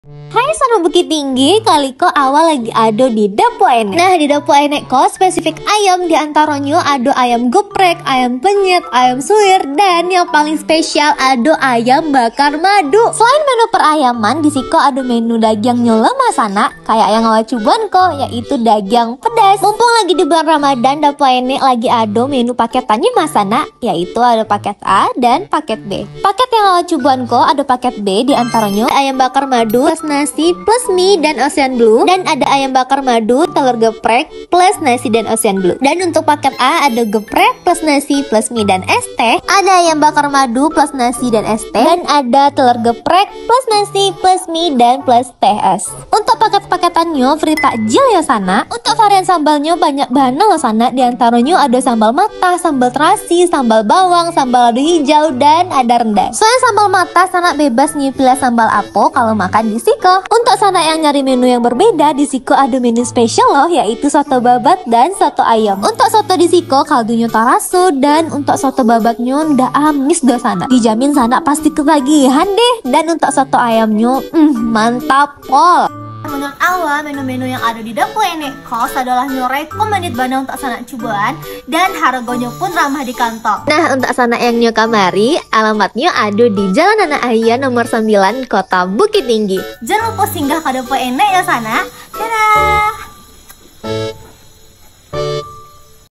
Hai Sono Bukit Tinggi, kali ko awal lagi ado di Dapur Enek. Nah di Dapur Enek ko spesifik ayam, diantaranya ado ayam geprek, ayam penyet, ayam suwir, dan yang paling spesial ado ayam bakar madu. Selain menu perayaman, di siko ado menu daging lemas sana, kayak yang awal cuban ko, yaitu daging pedas. Mumpung lagi di bulan Ramadan, Dapur Enek lagi ado menu paketannya masana, yaitu ada paket A dan paket B. Paket yang awal cuban ko ada paket B, diantaranya ayam bakar madu plus nasi plus mie dan Ocean Blue, dan ada ayam bakar madu telur geprek plus nasi dan Ocean Blue. Dan untuk paket A ada geprek plus nasi plus mie dan es teh, ada ayam bakar madu plus nasi dan es teh, dan ada telur geprek plus nasi plus mie dan plus teh es. Untuk paket-paketannya free takjil ya sana. Untuk varian sambalnya banyak bahan loh sana, diantaranya ada sambal matah, sambal terasi, sambal bawang, sambal lado hijau, dan ada rendang. Soalnya sambal matah sana bebas pilih sambal apo kalau makan di siko. Untuk sana yang nyari menu yang berbeda, di siko ada menu spesial loh, yaitu soto babat dan soto ayam. Untuk soto di siko kaldunya taraso, dan untuk soto babatnya ndak amis do sana, dijamin sana pasti ketagihan deh. Dan untuk soto ayamnya mantap pol. Menurut awal menu-menu yang ada di Dapur Enek Kos adalah recommended banget untuk sana cobaan, dan harganya pun ramah di kantong. Nah untuk sana yang nyokamari, alamatnya ada di Jalan Anak Ayah nomor 9 Kota Bukit Tinggi. Jangan lupa singgah ke Dapur Enek ya sana. Dadah.